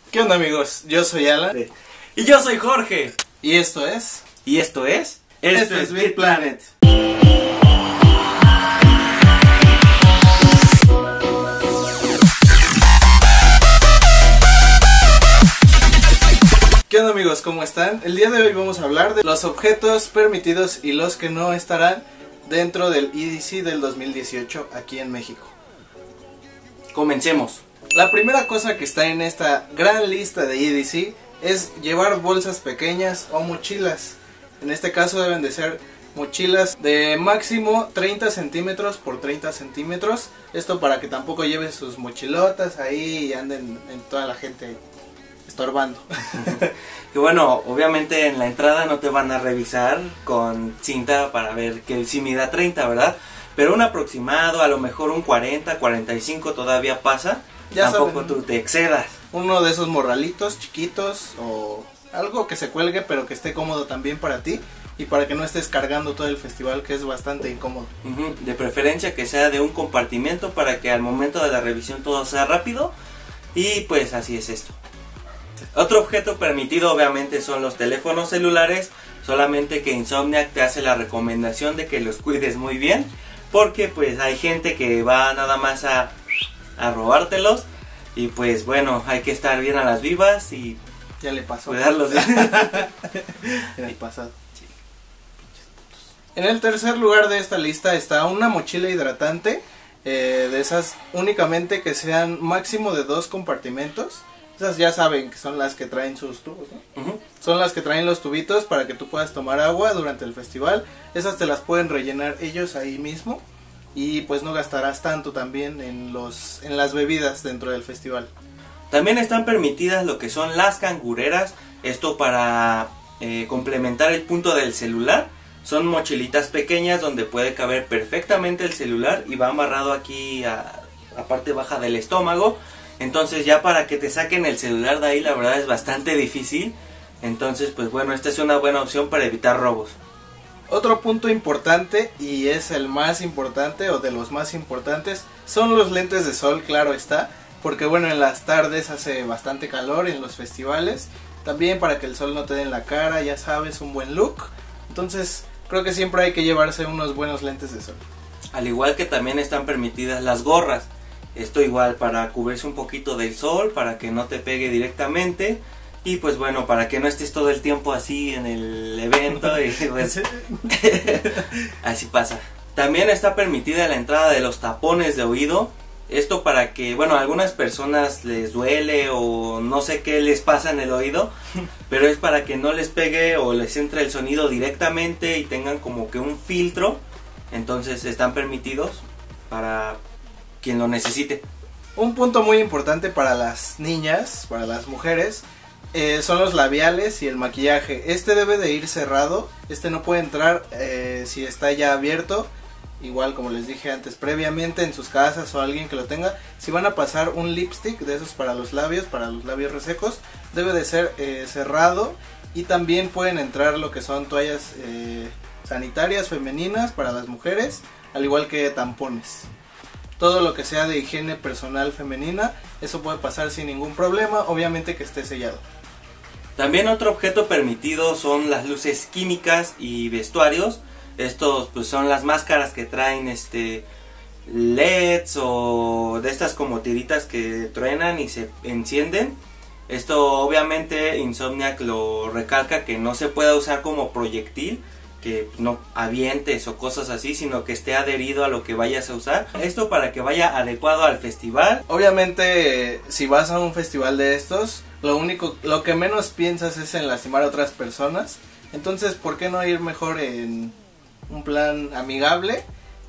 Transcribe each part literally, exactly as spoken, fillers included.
¿Qué onda, amigos? Yo soy Alan. Y yo soy Jorge. Y esto es... ¿Y esto es? Esto, esto es Beat Planet. ¿Qué onda, amigos? ¿Cómo están? El día de hoy vamos a hablar de los objetos permitidos y los que no estarán dentro del E D C del dos mil dieciocho aquí en México. Comencemos. La primera cosa que está en esta gran lista de E D C es llevar bolsas pequeñas o mochilas. En este caso deben de ser mochilas de máximo treinta centímetros por treinta centímetros. Esto para que tampoco lleven sus mochilotas ahí y anden en toda la gente estorbando. Que bueno, obviamente en la entrada no te van a revisar con cinta para ver que si mida treinta, ¿verdad? Pero un aproximado, a lo mejor un cuarenta, cuarenta y cinco todavía pasa. Ya tampoco saben, tú te excedas. Uno de esos morralitos chiquitos o algo que se cuelgue pero que esté cómodo también para ti y para que no estés cargando todo el festival, que es bastante incómodo. Uh-huh. De preferencia que sea de un compartimento para que al momento de la revisión todo sea rápido. Y pues así es esto. Otro objeto permitido obviamente son los teléfonos celulares, solamente que Insomniac te hace la recomendación de que los cuides muy bien, porque pues hay gente que va nada más a, a robártelos y pues bueno, hay que estar bien a las vivas y ya le pasó cuidarlos bien. En el pasado. Sí. En el tercer lugar de esta lista está una mochila hidratante, eh, de esas únicamente que sean máximo de dos compartimentos. Esas ya saben que son las que traen sus tubos, ¿no? Uh-huh. Son las que traen los tubitos para que tú puedas tomar agua durante el festival. Esas te las pueden rellenar ellos ahí mismo y pues no gastarás tanto también en los en las bebidas dentro del festival. También están permitidas lo que son las cangureras, esto para eh, complementar el punto del celular. Son mochilitas pequeñas donde puede caber perfectamente el celular y va amarrado aquí a la parte baja del estómago. Entonces ya para que te saquen el celular de ahí la verdad es bastante difícil. Entonces pues bueno, esta es una buena opción para evitar robos. Otro punto importante, y es el más importante o de los más importantes, son los lentes de sol, claro está. Porque bueno, en las tardes hace bastante calor en los festivales. También para que el sol no te dé en la cara, ya sabes, un buen look. Entonces creo que siempre hay que llevarse unos buenos lentes de sol. Al igual que también están permitidas las gorras. Esto igual para cubrirse un poquito del sol, para que no te pegue directamente. Y pues bueno, para que no estés todo el tiempo así en el evento. Y pues, así pasa. También está permitida la entrada de los tapones de oído. Esto para que, bueno, a algunas personas les duele o no sé qué les pasa en el oído. Pero es para que no les pegue o les entre el sonido directamente y tengan como que un filtro. Entonces están permitidos para quien lo necesite. Un punto muy importante para las niñas, para las mujeres, eh, son los labiales y el maquillaje. Este debe de ir cerrado, este no puede entrar eh, si está ya abierto. Igual como les dije antes, previamente en sus casas o alguien que lo tenga. Si van a pasar un lipstick de esos para los labios, para los labios resecos, debe de ser eh, cerrado. Y también pueden entrar lo que son toallas eh, sanitarias femeninas para las mujeres, al igual que tampones. Todo lo que sea de higiene personal femenina, eso puede pasar sin ningún problema, obviamente que esté sellado. También otro objeto permitido son las luces químicas y vestuarios. Estos pues son las máscaras que traen este L E Ds o de estas como tiritas que truenan y se encienden. Esto obviamente Insomniac lo recalca que no se pueda usar como proyectil, que no avientes o cosas así, sino que esté adherido a lo que vayas a usar. Esto para que vaya adecuado al festival. Obviamente si vas a un festival de estos, lo único, lo que menos piensas es en lastimar a otras personas. Entonces, ¿por qué no ir mejor en un plan amigable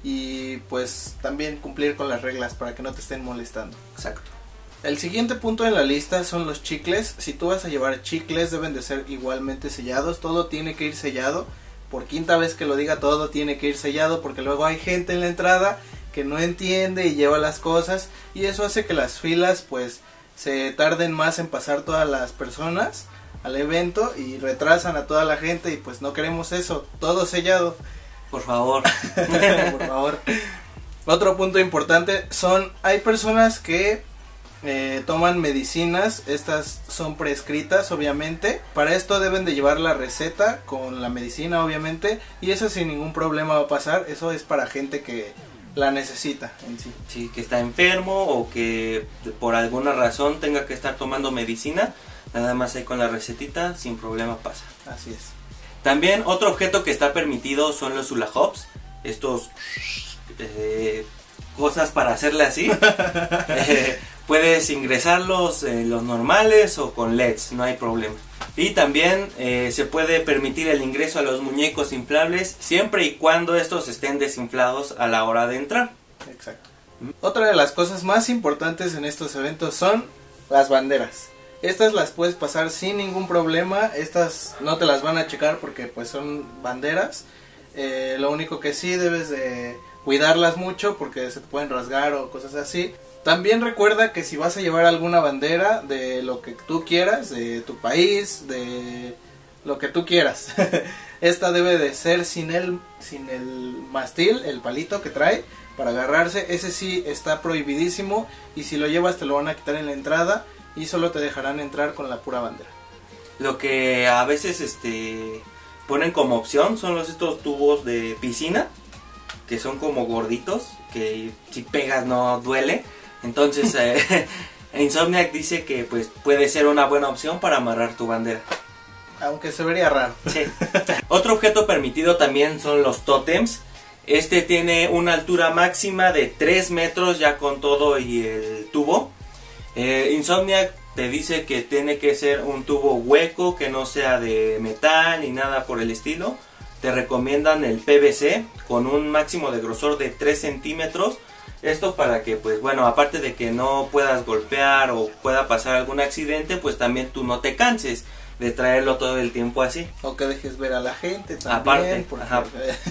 y pues también cumplir con las reglas para que no te estén molestando? Exacto. El siguiente punto en la lista son los chicles. Si tú vas a llevar chicles, deben de ser igualmente sellados. Todo tiene que ir sellado. Por quinta vez que lo diga, todo tiene que ir sellado, porque luego hay gente en la entrada que no entiende y lleva las cosas y eso hace que las filas pues se tarden más en pasar todas las personas al evento y retrasan a toda la gente y pues no queremos eso, todo sellado. Por favor. Por favor. Otro punto importante son, hay personas que eh, toman medicinas, estas son prescritas obviamente. Para esto deben de llevar la receta con la medicina obviamente, y eso sin ningún problema va a pasar. Eso es para gente que la necesita en sí. Sí, que está enfermo o que por alguna razón tenga que estar tomando medicina, nada más ahí con la recetita, sin problema pasa. Así es. También otro objeto que está permitido son los hula hoops, estos eh, cosas para hacerle así. eh, puedes ingresarlos en los normales o con L E Ds, no hay problema. Y también eh, se puede permitir el ingreso a los muñecos inflables siempre y cuando estos estén desinflados a la hora de entrar. Exacto. Otra de las cosas más importantes en estos eventos son las banderas. Estas las puedes pasar sin ningún problema. Estas no te las van a checar porque pues son banderas. Eh, lo único que sí debes de cuidarlas mucho porque se te pueden rasgar o cosas así. También recuerda que si vas a llevar alguna bandera de lo que tú quieras, de tu país, de lo que tú quieras, esta debe de ser sin el, sin el mástil, el palito que trae para agarrarse. Ese sí está prohibidísimo, y si lo llevas te lo van a quitar en la entrada y solo te dejarán entrar con la pura bandera. Lo que a veces este ponen como opción son los estos tubos de piscina, que son como gorditos, que si pegas no duele. Entonces eh, Insomniac dice que pues puede ser una buena opción para amarrar tu bandera. Aunque se vería raro. Sí. Otro objeto permitido también son los tótems. Este tiene una altura máxima de tres metros ya con todo y el tubo. Eh, Insomniac te dice que tiene que ser un tubo hueco, que no sea de metal ni nada por el estilo. Te recomiendan el P V C con un máximo de grosor de tres centímetros. Esto para que pues bueno, aparte de que no puedas golpear o pueda pasar algún accidente, pues también tú no te canses de traerlo todo el tiempo así. O que dejes ver a la gente también. Aparte, porque ajá.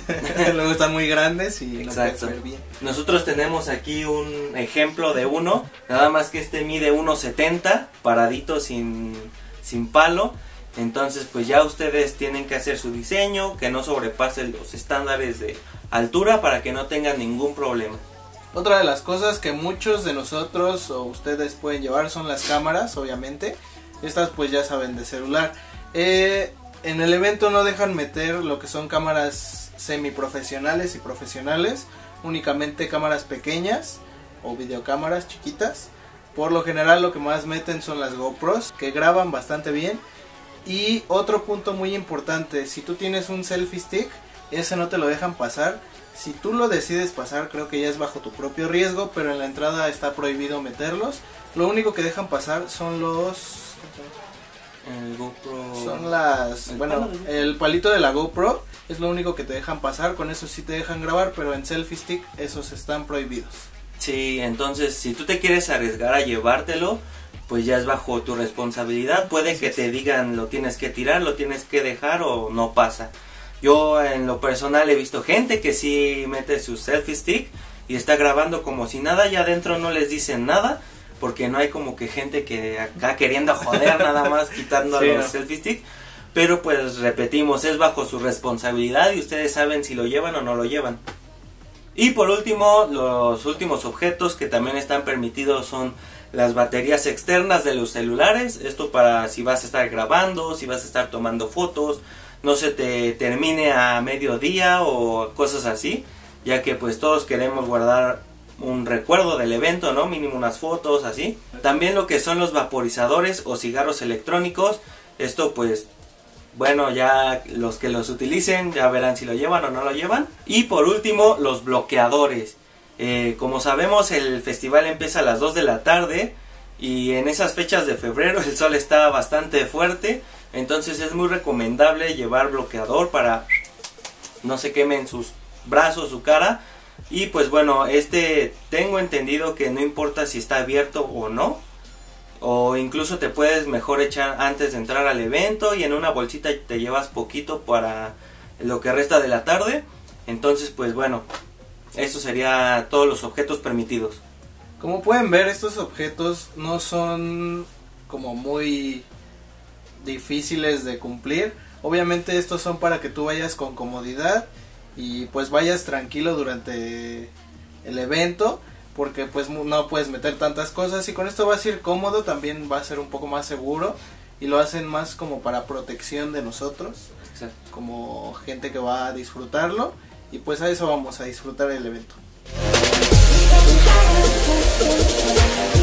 Luego están muy grandes y Exacto. no puedes ver bien. Nosotros tenemos aquí un ejemplo de uno, nada más que este mide uno setenta, paradito sin, sin palo. Entonces pues ya ustedes tienen que hacer su diseño, que no sobrepase los estándares de altura para que no tengan ningún problema. Otra de las cosas que muchos de nosotros o ustedes pueden llevar son las cámaras, obviamente. Estas pues ya saben, de celular. Eh, en el evento no dejan meter lo que son cámaras semiprofesionales y profesionales. Únicamente cámaras pequeñas o videocámaras chiquitas. Por lo general lo que más meten son las GoPros, que graban bastante bien. Y otro punto muy importante, si tú tienes un selfie stick, ese no te lo dejan pasar. Si tú lo decides pasar, creo que ya es bajo tu propio riesgo, pero en la entrada está prohibido meterlos. Lo único que dejan pasar son los... El GoPro... Son las... El bueno, palo de... el palito de la GoPro es lo único que te dejan pasar. Con eso sí te dejan grabar, pero en selfie stick esos están prohibidos. Sí, entonces si tú te quieres arriesgar a llevártelo, pues ya es bajo tu responsabilidad. Puede que te digan lo tienes que tirar, lo tienes que dejar o no pasa. Yo en lo personal he visto gente que sí mete su selfie stick y está grabando como si nada, y adentro no les dicen nada, porque no hay como que gente que acá queriendo joder nada más quitando sí, los ¿no? selfie stick. Pero pues repetimos, es bajo su responsabilidad y ustedes saben si lo llevan o no lo llevan. Y por último, los últimos objetos que también están permitidos son las baterías externas de los celulares. Esto para si vas a estar grabando, si vas a estar tomando fotos, no se te termine a mediodía o cosas así, ya que pues todos queremos guardar un recuerdo del evento, ¿no? Mínimo unas fotos, así. También lo que son los vaporizadores o cigarros electrónicos. Esto pues, bueno, ya los que los utilicen ya verán si lo llevan o no lo llevan. Y por último, los bloqueadores. Eh, como sabemos, el festival empieza a las dos de la tarde y en esas fechas de febrero el sol está bastante fuerte. Entonces es muy recomendable llevar bloqueador para no se quemen sus brazos, su cara. Y pues bueno, este tengo entendido que no importa si está abierto o no, o incluso te puedes mejor echar antes de entrar al evento y en una bolsita te llevas poquito para lo que resta de la tarde. Entonces pues bueno, eso sería todos los objetos permitidos. Como pueden ver, estos objetos no son como muy difíciles de cumplir. Obviamente estos son para que tú vayas con comodidad y pues vayas tranquilo durante el evento. porque pues no puedes meter tantas cosas, y con esto vas a ir cómodo, también va a ser un poco más seguro, y lo hacen más como para protección de nosotros. Exacto. Como gente que va a disfrutarlo, y pues a eso vamos a disfrutar el evento.